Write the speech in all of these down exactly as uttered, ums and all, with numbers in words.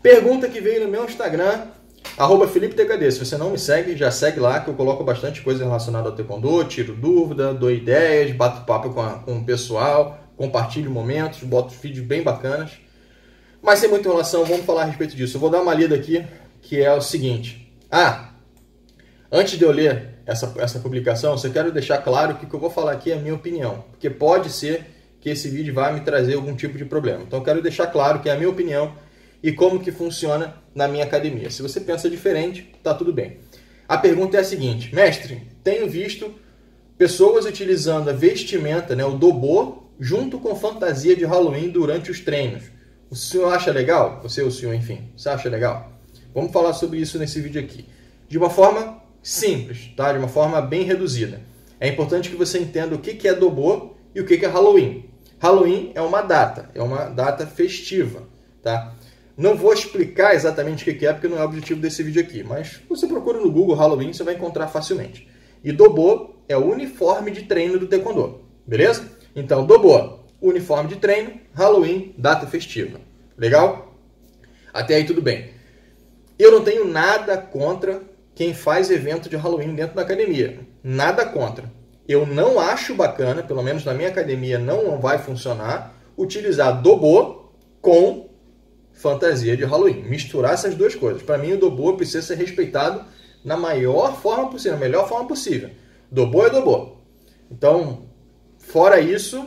Pergunta que veio no meu Instagram, arroba Felipe T K D. Se você não me segue, já segue lá, que eu coloco bastante coisa relacionada ao taekwondo, tiro dúvida, dou ideias, bato papo com, a, com o pessoal, compartilho momentos, boto vídeos bem bacanas. Mas sem muita enrolação, vamos falar a respeito disso. Eu vou dar uma lida aqui, que é o seguinte. Ah, antes de eu ler essa, essa publicação, eu só quero deixar claro que o que eu vou falar aqui é a minha opinião. Porque pode ser que esse vídeo vá me trazer algum tipo de problema. Então eu quero deixar claro que é a minha opinião e como que funciona na minha academia. Se você pensa diferente, tá tudo bem. A pergunta é a seguinte: mestre, tenho visto pessoas utilizando a vestimenta, né, o dobô, junto com fantasia de Halloween durante os treinos. O senhor acha legal? Você ou o senhor, enfim, você acha legal? Vamos falar sobre isso nesse vídeo aqui. De uma forma simples, tá? De uma forma bem reduzida. É importante que você entenda o que é dobô e o que é Halloween. Halloween é uma data, é uma data festiva, tá? Não vou explicar exatamente o que é, porque não é o objetivo desse vídeo aqui, mas você procura no Google Halloween, você vai encontrar facilmente. E dobô é o uniforme de treino do taekwondo, beleza? Então, dobô, uniforme de treino, Halloween, data festiva. Legal? Até aí tudo bem. Eu não tenho nada contra quem faz evento de Halloween dentro da academia. Nada contra. Eu não acho bacana, pelo menos na minha academia não vai funcionar, utilizar dobô com fantasia de Halloween. Misturar essas duas coisas. Para mim, o dobô precisa ser respeitado na maior forma possível, na melhor forma possível. Dobô é dobô. Então, fora isso,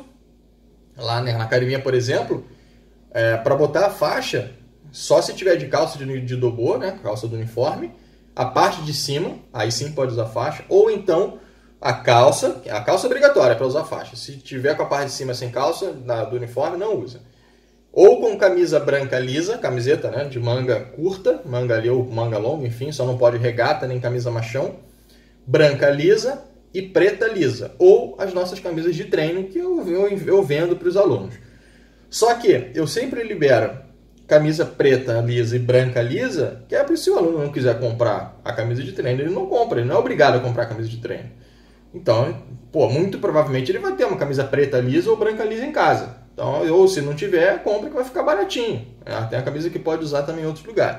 lá na academia, por exemplo, é, para botar a faixa, só se tiver de calça de, de dobô, né, calça do uniforme, a parte de cima, aí sim pode usar faixa, ou então a calça, a calça é obrigatória para usar faixa. Se tiver com a parte de cima sem calça, na, do uniforme, não usa. Ou com camisa branca lisa, camiseta, né, de manga curta, manga ali ou manga longa, enfim, só não pode regata nem camisa machão, branca lisa e preta lisa, ou as nossas camisas de treino que eu, eu, eu vendo para os alunos. Só que eu sempre libero camisa preta lisa e branca lisa, que é para se o aluno não quiser comprar a camisa de treino, ele não compra, ele não é obrigado a comprar a camisa de treino. Então, pô, muito provavelmente ele vai ter uma camisa preta lisa ou branca lisa em casa. Então, ou se não tiver, compra que vai ficar baratinho. Tem a camisa que pode usar também em outros lugares.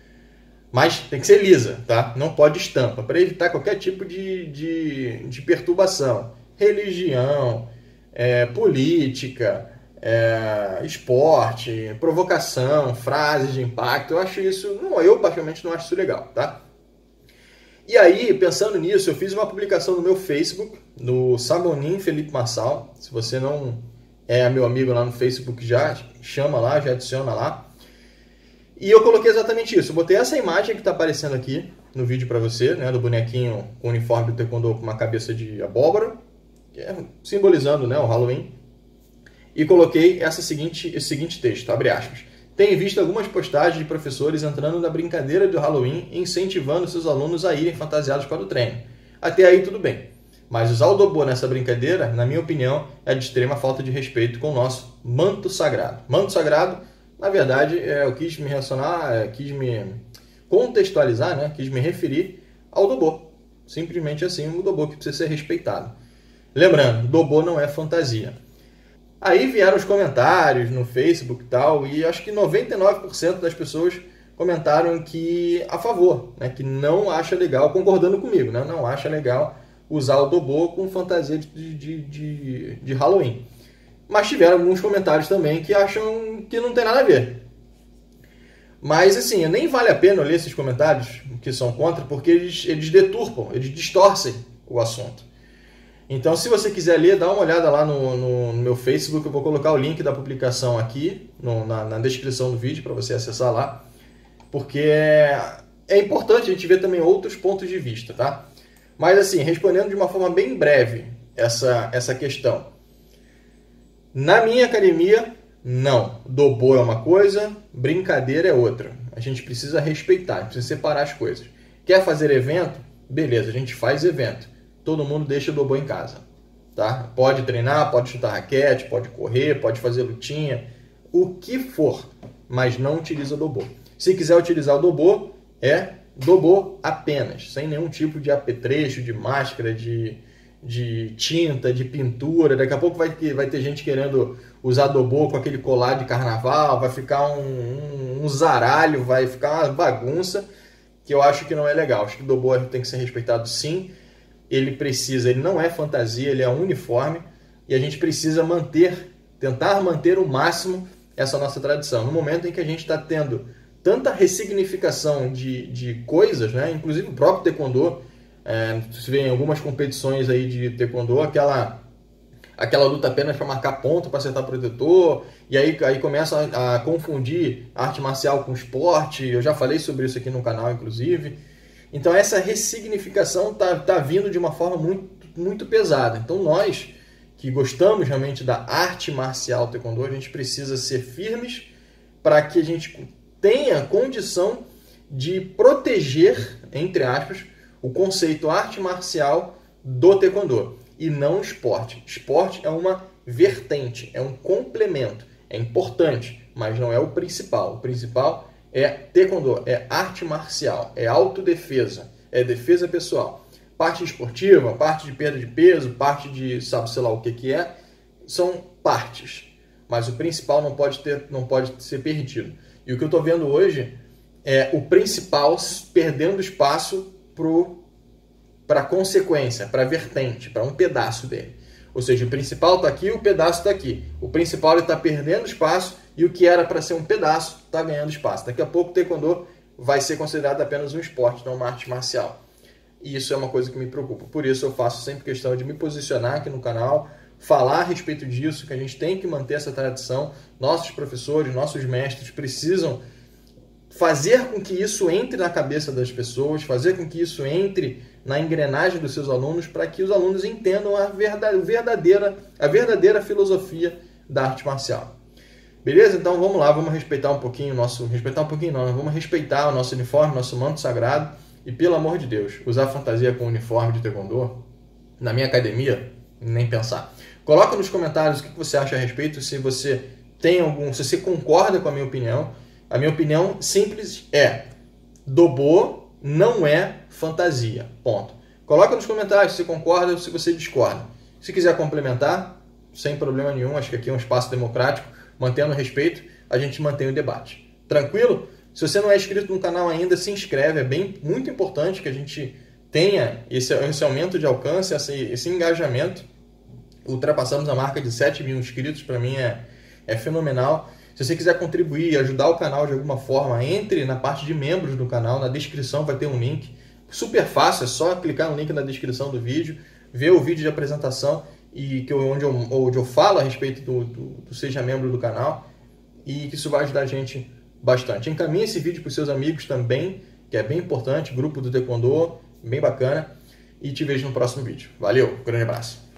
Mas tem que ser lisa, tá? Não pode estampa, para evitar qualquer tipo de, de, de perturbação. Religião, é, política, é, esporte, provocação, frases de impacto. Eu acho isso, não, eu particularmente não acho isso legal, tá? E aí, pensando nisso, eu fiz uma publicação no meu Facebook, no Sabonin Felipe Marçal. Se você não é meu amigo lá no Facebook, já chama lá, já adiciona lá. E eu coloquei exatamente isso. Eu botei essa imagem que está aparecendo aqui no vídeo para você, né, do bonequinho com o uniforme do taekwondo com uma cabeça de abóbora, que é simbolizando, né, o Halloween. E coloquei essa seguinte, esse seguinte texto, abre aspas. Tenho visto algumas postagens de professores entrando na brincadeira do Halloween e incentivando seus alunos a irem fantasiados para o treino. Até aí tudo bem. Mas usar o dobô nessa brincadeira, na minha opinião, é de extrema falta de respeito com o nosso manto sagrado. Manto sagrado, na verdade, é, eu quis me relacionar, é, quis me contextualizar, né? Quis me referir ao dobô. Simplesmente assim, o dobô que precisa ser respeitado. Lembrando, dobô não é fantasia. Aí vieram os comentários no Facebook e tal, e acho que noventa e nove por cento das pessoas comentaram que a favor, né? Que não acha legal, concordando comigo, né? Não acha legal usar o dobô com fantasia de, de, de, de Halloween. Mas tiveram alguns comentários também que acham que não tem nada a ver. Mas, assim, nem vale a pena ler esses comentários que são contra, porque eles, eles deturpam, eles distorcem o assunto. Então, se você quiser ler, dá uma olhada lá no, no, no meu Facebook. Eu vou colocar o link da publicação aqui no, na, na descrição do vídeo para você acessar lá. Porque é, é importante a gente ver também outros pontos de vista, tá? Mas, assim, respondendo de uma forma bem breve essa, essa questão. Na minha academia, não. Dobô é uma coisa, brincadeira é outra. A gente precisa respeitar, a gente precisa separar as coisas. Quer fazer evento? Beleza, a gente faz evento. Todo mundo deixa o dobô em casa. Tá? Pode treinar, pode chutar raquete, pode correr, pode fazer lutinha, o que for, mas não utiliza o dobô. Se quiser utilizar o dobô, é dobô apenas, sem nenhum tipo de apetrecho, de máscara, de... de tinta, de pintura. Daqui a pouco vai ter, vai ter gente querendo usar dobô com aquele colar de carnaval, vai ficar um, um, um zaralho, vai ficar uma bagunça, que eu acho que não é legal. Acho que o dobô tem que ser respeitado sim, ele precisa, ele não é fantasia, ele é uniforme, e a gente precisa manter, tentar manter o máximo essa nossa tradição. No momento em que a gente está tendo tanta ressignificação de, de coisas, né? Inclusive o próprio taekwondo, é, você vê em algumas competições aí de taekwondo, aquela, aquela luta apenas para marcar ponto, para acertar protetor, e aí, aí começa a, a confundir arte marcial com esporte. Eu já falei sobre isso aqui no canal, inclusive. Então essa ressignificação está tá vindo de uma forma muito, muito pesada. Então nós, que gostamos realmente da arte marcial taekwondo, a gente precisa ser firmes para que a gente tenha condição de proteger, entre aspas, o conceito arte marcial do taekwondo e não esporte. Esporte é uma vertente, é um complemento, é importante, mas não é o principal. O principal é taekwondo, é arte marcial, é autodefesa, é defesa pessoal. Parte esportiva, parte de perda de peso, parte de sabe sei lá o que que é, são partes, mas o principal não pode ter, não pode ser perdido. E o que eu estou vendo hoje é o principal perdendo espaço para a consequência, para a vertente, para um pedaço dele. Ou seja, o principal está aqui, o pedaço está aqui. O principal está perdendo espaço e o que era para ser um pedaço está ganhando espaço. Daqui a pouco o taekwondo vai ser considerado apenas um esporte, não uma arte marcial. E isso é uma coisa que me preocupa. Por isso eu faço sempre questão de me posicionar aqui no canal, falar a respeito disso, que a gente tem que manter essa tradição. Nossos professores, nossos mestres precisam fazer com que isso entre na cabeça das pessoas, fazer com que isso entre na engrenagem dos seus alunos, para que os alunos entendam a verdadeira, a verdadeira filosofia da arte marcial. Beleza? Então vamos lá, vamos respeitar um pouquinho o nosso... Respeitar um pouquinho não, vamos respeitar o nosso uniforme, nosso manto sagrado. E pelo amor de Deus, usar fantasia com uniforme de taekwondo na minha academia, nem pensar. Coloca nos comentários o que você acha a respeito, se você tem algum, se você concorda com a minha opinião. A minha opinião simples é: dobô não é fantasia. Ponto. Coloca nos comentários se você concorda ou se você discorda. Se quiser complementar, sem problema nenhum, acho que aqui é um espaço democrático, mantendo o respeito, a gente mantém o debate. Tranquilo? Se você não é inscrito no canal ainda, se inscreve, é bem, muito importante que a gente tenha esse, esse aumento de alcance, esse, esse engajamento. Ultrapassamos a marca de sete mil inscritos, para mim é, é fenomenal. Se você quiser contribuir e ajudar o canal de alguma forma, entre na parte de membros do canal, na descrição vai ter um link. Super fácil, é só clicar no link na descrição do vídeo, ver o vídeo de apresentação e que eu, onde, eu, onde eu falo a respeito do, do, do Seja Membro do canal, e que isso vai ajudar a gente bastante. Encaminhe esse vídeo para os seus amigos também, que é bem importante, grupo do taekwondo, bem bacana, e te vejo no próximo vídeo. Valeu, grande abraço.